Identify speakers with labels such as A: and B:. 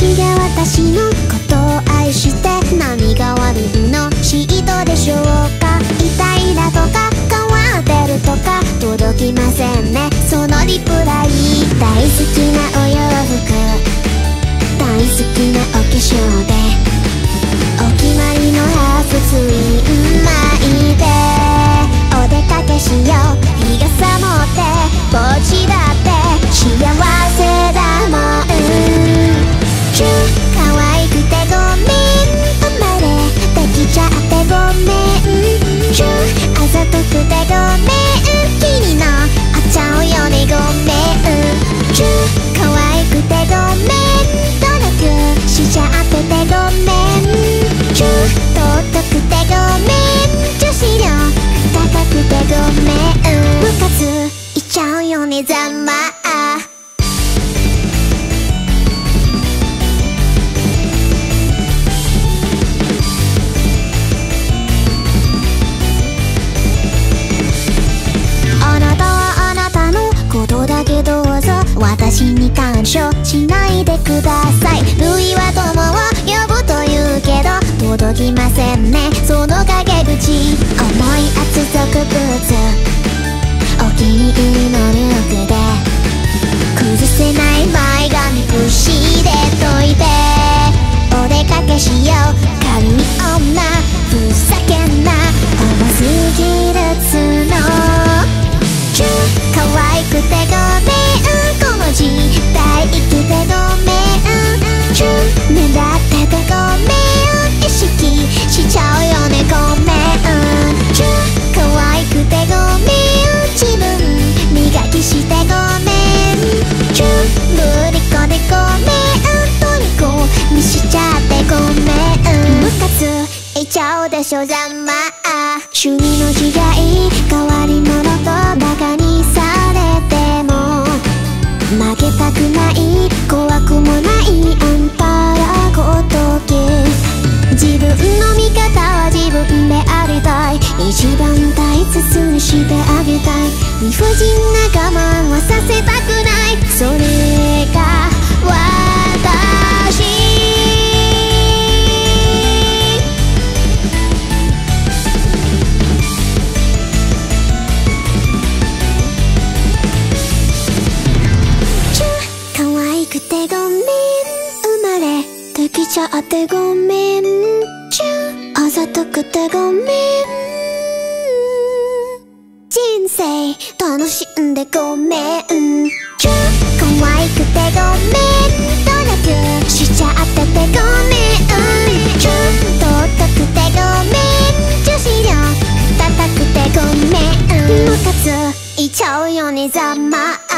A: ちが私のことを愛して何が悪いの嫉妬でしょうか。イライラとか変わってるとか届きませんね、そのリプライ。大好きなお洋服、大好きなお化粧でお決まりのハーフツイン巻いてお出かけしよう。日傘持ってポーチだって幸せだもん。チュー可愛くてごめん、生まれてきちゃってごめん。チューあざとくてごめん、君のあっちゃうよねごめん。チュー可愛くてごめん、努力しちゃっててごめん。チュー尊くてごめん、女子力高くてごめん。部活いっちゃうよねざんまあ。あなたはあなたのことだけどうぞ私に干渉しないでください。ルイは友を呼ぶと言うけど届きませんね、その陰口。重い厚底ブーツ、お気に入りのルックで崩せない前髪プシで解いてお出かけしよう。軽い女ふざけんな重すぎる角。チュー可愛くてごめん、この時代生きてごめん。チュー目立っててごめん、意識しちゃうよねごめん。チュー可愛くてごめん、自分磨きしてごめん。チューぶりこでごめん、虜にしちゃってごめん。部活いっちゃうでしょざんまあ。趣味の違い変わり者とバカにされても負けたくない怖くもないあんたらごとき。自分の味方は自分でありたい、一番大切にしてあげたい。理不尽な我慢はさせたくない、それが私。てごめん、生まれてきちゃってごめん。チューあざとくてごめん、人生楽しんでごめん。チュー可愛くてごめん、努力しちゃっててごめん。チュー尊くてごめん、女子力高くてごめん。部活いっちゃうよねざまあ。